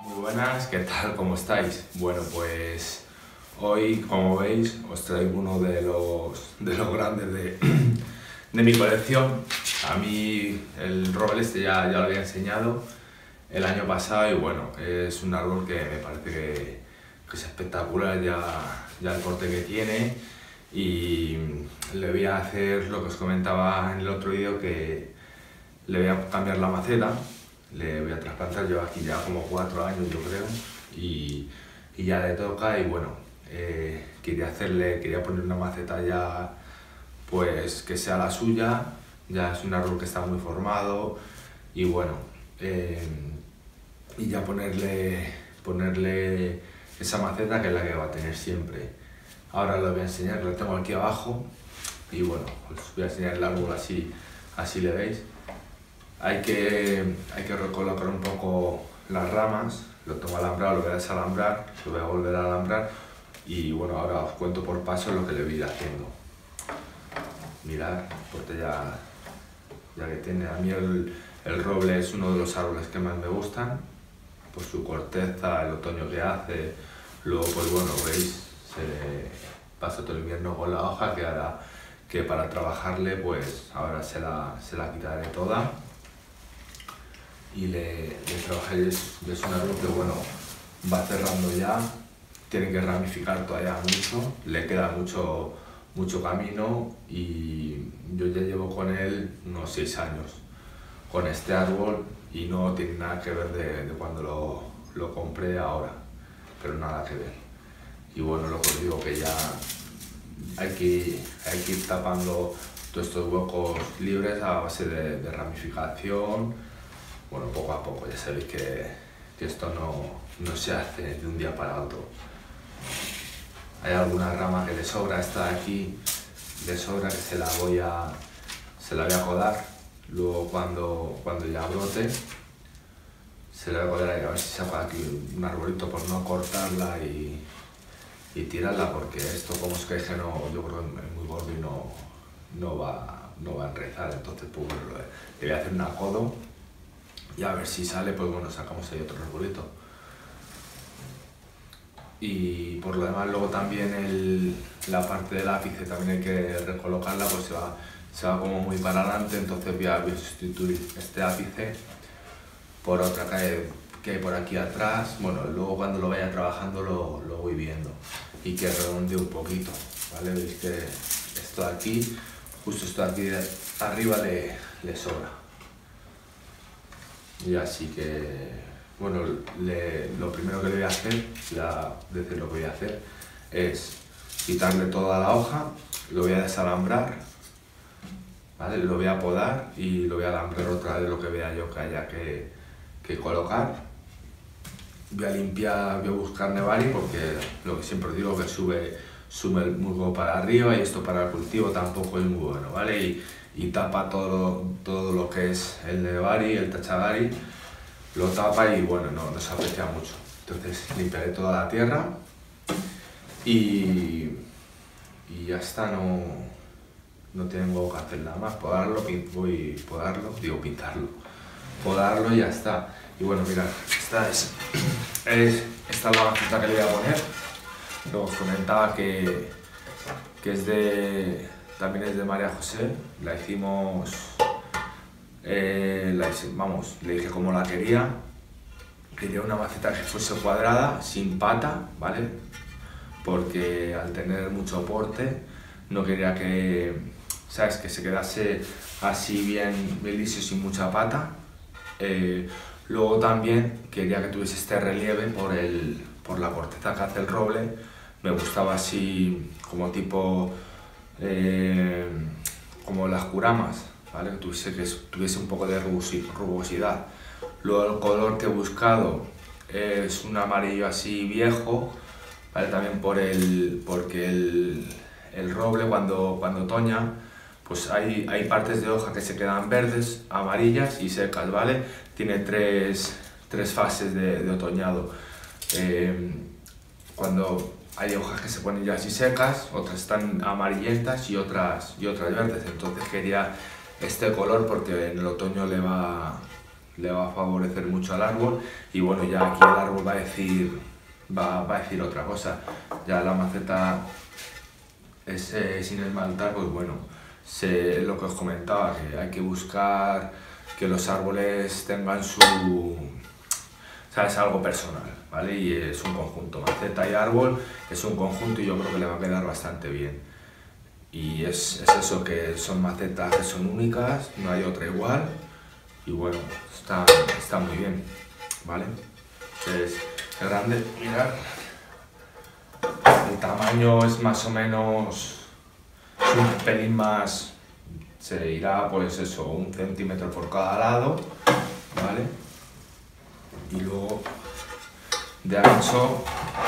Muy buenas, ¿qué tal? ¿Cómo estáis? Bueno, pues hoy, como veis, os traigo uno de los grandes de mi colección. A mí el roble este ya lo había enseñado el año pasado y bueno, es un árbol que me parece que es espectacular ya el corte que tiene, y le voy a hacer lo que os comentaba en el otro vídeo, que le voy a cambiar la maceta. Le voy a trasplantar, yo aquí ya como 4 años yo creo, y ya le toca. Y bueno, quería poner una maceta ya pues que sea la suya. Ya es un árbol que está muy formado y bueno, y ya ponerle esa maceta que es la que va a tener siempre. Ahora lo voy a enseñar, lo tengo aquí abajo y bueno, os voy a enseñar el árbol así le veis. Hay que recolocar un poco las ramas, lo tengo alambrado, lo voy a desalambrar, lo voy a volver a alambrar y bueno, ahora os cuento por paso lo que le voy a ir haciendo. Mirad, porque ya que tiene, a mí el roble es uno de los árboles que más me gustan, por su corteza, el otoño que hace. Luego pues bueno, veis, se le pasa todo el invierno con la hoja, que para trabajarle pues ahora se la quitaré toda. Y le trabajaré, es un árbol que bueno, va cerrando ya, tiene que ramificar todavía mucho, le queda mucho camino y yo ya llevo con él unos 6 años con este árbol y no tiene nada que ver de cuando lo compré ahora, pero nada que ver. Y bueno, lo que os digo, que ya hay que ir tapando todos estos huecos libres a base de ramificación. Bueno, poco a poco, ya sabéis que esto no se hace de un día para otro. Hay alguna rama que le sobra, esta de aquí le sobra, que se la voy a podar. Luego cuando ya brote, se la voy a podar, a ver si saco aquí un arbolito por no cortarla y tirarla, porque esto, como es que yo creo que es muy gordo y no va a enraizar. Entonces pues le voy a hacer una codo y a ver si sale, pues bueno, sacamos ahí otro arbolito. Y por lo demás, luego también la parte del ápice también hay que recolocarla, pues se va como muy para adelante. Entonces voy a sustituir este ápice por otra que hay por aquí atrás. Bueno, luego cuando lo vaya trabajando lo voy viendo, y que redondee un poquito, ¿vale? Veis que esto de aquí, justo esto de aquí de arriba le sobra. Y así que, bueno, lo primero que le voy a hacer, lo que voy a hacer es quitarle toda la hoja, lo voy a desalambrar, ¿vale? Lo voy a podar y lo voy a alambrar otra vez, lo que vea yo que haya que colocar. Voy a limpiar, voy a buscar Nevari, porque lo que siempre digo, que sube el musgo para arriba y esto para el cultivo tampoco es muy bueno, ¿vale? Y tapa todo lo que es el Nevari, el Tachagari, lo tapa y bueno, no se aprecia mucho. Entonces limpiaré toda la tierra y ya está, no tengo que hacer nada más, podarlo y ya está. Y bueno, mirad, esta es la maceta que le voy a poner. Luego os comentaba que también es de María José. La hicimos, le dije cómo la quería. Quería una maceta que fuese cuadrada, sin pata, ¿vale? Porque al tener mucho porte, no quería que se quedase así bien liso, sin mucha pata. Luego también quería que tuviese este relieve por la corteza que hace el roble. Me gustaba así como tipo, como las curamas, ¿vale? Que tuviese un poco de rugosidad. Luego el color que he buscado es un amarillo así viejo, ¿vale? También porque el roble cuando otoña, pues hay partes de hoja que se quedan verdes, amarillas y secas, ¿vale? Tiene tres fases de otoñado. Cuando hay hojas que se ponen ya así secas, otras están amarillentas y otras verdes. Entonces quería este color porque en el otoño le va le va a favorecer mucho al árbol y bueno, ya aquí el árbol va a decir otra cosa. Ya la maceta es sin esmaltar, pues bueno, lo que os comentaba, que hay que buscar que los árboles tengan es algo personal, ¿vale? Y es un conjunto, maceta y árbol es un conjunto y yo creo que le va a quedar bastante bien. Y es eso, que son macetas que son únicas, no hay otra igual y bueno, está muy bien, ¿vale? Es grande, mirad, el tamaño es más o menos, es un pelín más, se irá pues eso, 1 centímetro por cada lado, ¿vale? Y luego de ancho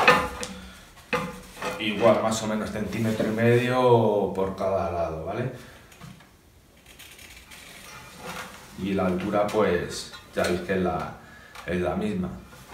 igual más o menos 1,5 centímetros por cada lado, ¿vale? Y la altura pues ya veis que es la misma.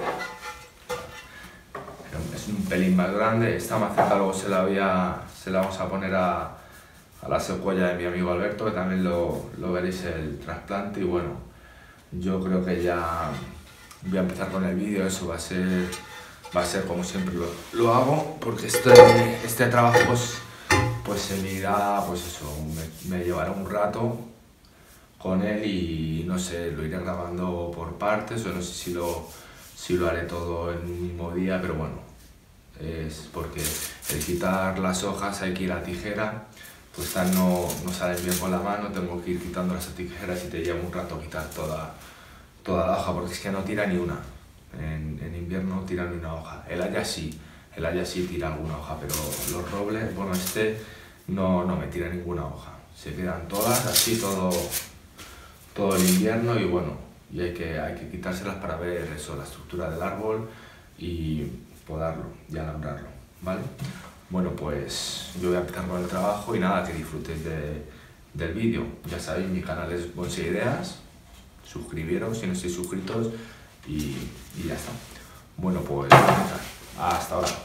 Es un pelín más grande. Esta maceta luego se la vamos a poner a la secuoya de mi amigo Alberto, que también lo veréis el trasplante. Y bueno, yo creo que ya voy a empezar con el vídeo. Eso va a ser como siempre lo hago, porque este trabajo pues se me irá, pues eso, me llevará un rato con él y no sé, lo iré grabando por partes o no sé si lo haré todo en un mismo día, pero bueno, es porque el quitar las hojas hay que ir a tijera, pues estas no salen bien con la mano, tengo que ir quitando las tijeras y te lleva un rato quitar toda la hoja, porque es que no tira ni una. En invierno no tira ni una hoja. El haya sí tira alguna hoja, pero los robles, bueno, no me tira ninguna hoja. Se quedan todas así todo el invierno y bueno, y hay que quitárselas para ver eso, la estructura del árbol y podarlo y alambrarlo, ¿vale? Bueno, pues yo voy a empezar con el trabajo y nada, que disfrutéis del vídeo. Ya sabéis, mi canal es Bonsai Ideas, suscribiros si no estáis suscritos y ya está. Bueno, pues hasta ahora.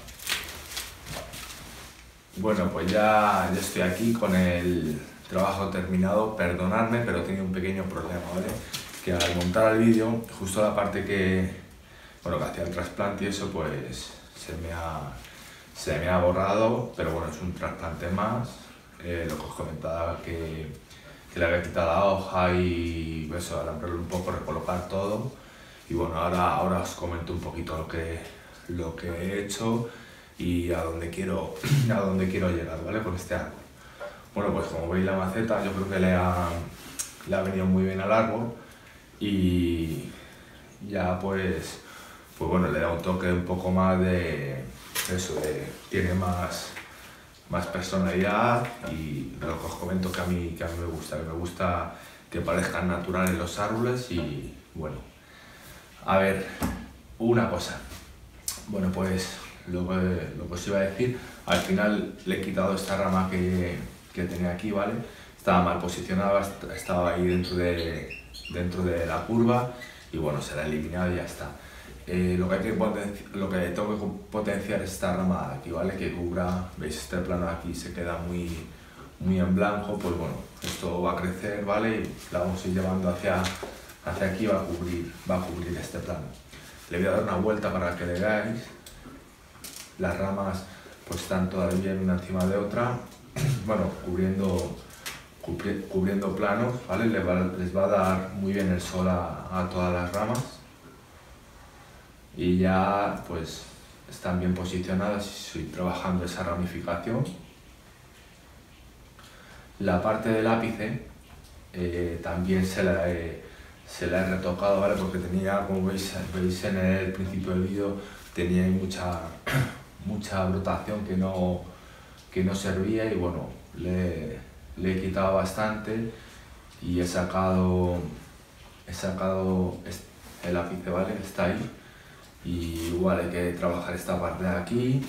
Bueno, pues ya estoy aquí con el trabajo terminado. Perdonadme, pero he tenido un pequeño problema, ¿vale? Que al montar el vídeo, justo la parte que hacía el trasplante y eso, pues se me ha borrado, pero bueno, es un trasplante más. Lo que os comentaba que le había quitado la hoja y eso, alambrarlo un poco, recolocar todo. Y bueno, ahora os comento un poquito lo que he hecho y a dónde quiero llegar, ¿vale? Con este árbol. Bueno, pues como veis la maceta, yo creo que le ha venido muy bien al árbol y ya pues bueno, le da un toque un poco más de eso, tiene más personalidad y lo que os comento que a mí me gusta que parezcan naturales los árboles y bueno. A ver, una cosa. Bueno, pues lo que os iba a decir, al final le he quitado esta rama que tenía aquí, ¿vale? Estaba mal posicionada, estaba ahí dentro de la curva y bueno, se la he eliminado y ya está. Lo que tengo que potenciar es esta rama de aquí, ¿vale? Que cubra, veis, este plano de aquí se queda muy en blanco, pues bueno, esto va a crecer, ¿vale? Y la vamos a ir llevando hacia aquí, va a cubrir este plano. Le voy a dar una vuelta para que le veáis. Las ramas pues están todavía una encima de otra, bueno, cubriendo planos, ¿vale? Les va a dar muy bien el sol a todas las ramas y ya pues están bien posicionadas y estoy trabajando esa ramificación. La parte del ápice también se la he retocado, ¿vale? Porque tenía, como veis en el principio del vídeo, tenía mucha brotación que no servía y bueno, le he quitado bastante y he sacado el ápice, ¿vale? Está ahí y igual hay que trabajar esta parte de aquí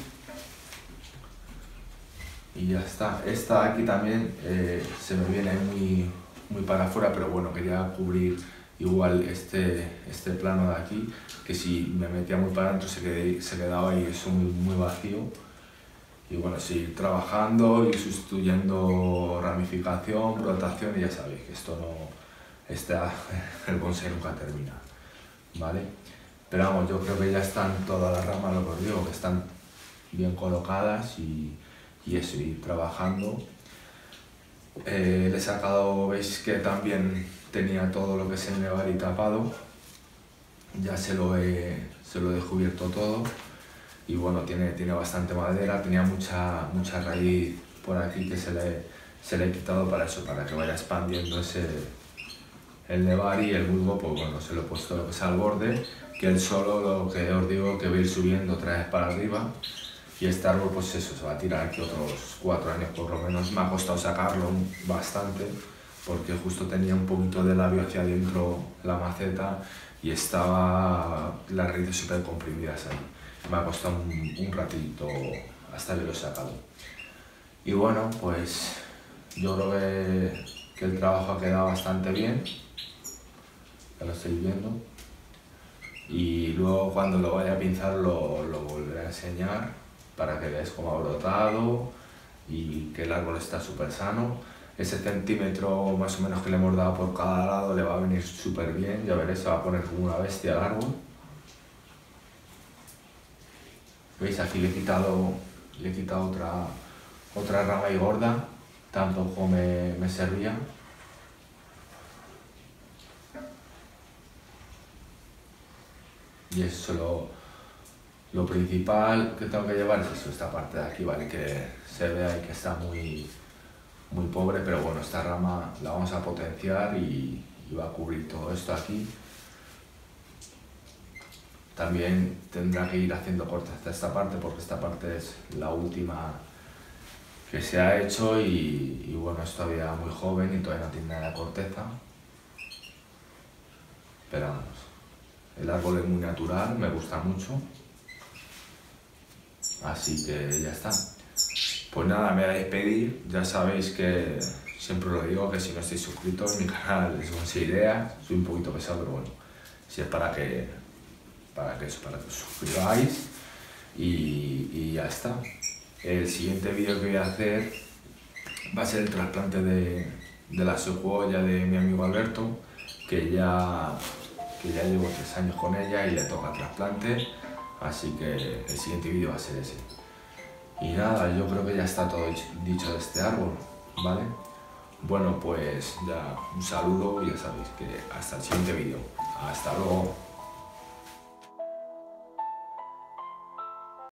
y ya está. Esta de aquí también se me viene muy para afuera, pero bueno, quería cubrir igual este plano de aquí, que si me metía muy para adentro se quedaba ahí eso muy vacío. Y bueno, seguir trabajando y sustituyendo ramificación, brotación y ya sabéis que esto el bonsai nunca termina, ¿vale? Pero vamos, yo creo que ya están todas las ramas, lo que os digo, que están bien colocadas y eso, ir trabajando. Le he sacado, veis que también tenía todo lo que es el nevar y tapado, ya se lo he descubierto todo y bueno, tiene bastante madera, tenía mucha raíz por aquí que se le he quitado para eso, para que vaya expandiendo el nevar, y el bulbo pues bueno, se lo he puesto lo que es al borde, que él solo, lo que os digo, que va a ir subiendo otra vez para arriba. Y este árbol pues eso, se va a tirar aquí otros 4 años por lo menos. Me ha costado sacarlo bastante porque justo tenía un poquito de labio hacia adentro la maceta y estaba las raíces súper comprimidas ahí. Me ha costado un ratito hasta que lo he sacado. Y bueno, pues yo creo que el trabajo ha quedado bastante bien, ya lo estáis viendo. Y luego cuando lo vaya a pinzar lo volveré a enseñar para que veáis cómo ha brotado y que el árbol está súper sano. Ese centímetro más o menos que le hemos dado por cada lado le va a venir súper bien, ya veréis, se va a poner como una bestia el árbol. ¿Veis? Aquí le he quitado otra rama y gorda, tampoco me servía. Y eso lo principal que tengo que llevar es eso, esta parte de aquí, ¿vale? Que se vea y que está muy pobre, pero bueno, esta rama la vamos a potenciar y va a cubrir todo esto aquí. También tendrá que ir haciendo cortes hasta esta parte, porque esta parte es la última que se ha hecho y bueno, es todavía muy joven y todavía no tiene nada de corteza. Pero vamos, el árbol es muy natural, me gusta mucho. Así que ya está. Pues nada, me voy a despedir. Ya sabéis que siempre lo digo, que si no estáis suscritos, mi canal es Bonsai Ideas. Soy un poquito pesado, pero bueno, si es para que os suscribáis y ya está. El siguiente vídeo que voy a hacer va a ser el trasplante de la secuoya de mi amigo Alberto, que ya llevo 3 años con ella y le toca trasplante. Así que el siguiente vídeo va a ser ese. Y nada, yo creo que ya está todo dicho de este árbol, ¿vale? Bueno, pues ya un saludo y ya sabéis que hasta el siguiente vídeo. Hasta luego.